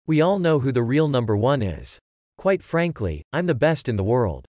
We all know who the real number one is. Quite frankly, I'm the best in the world.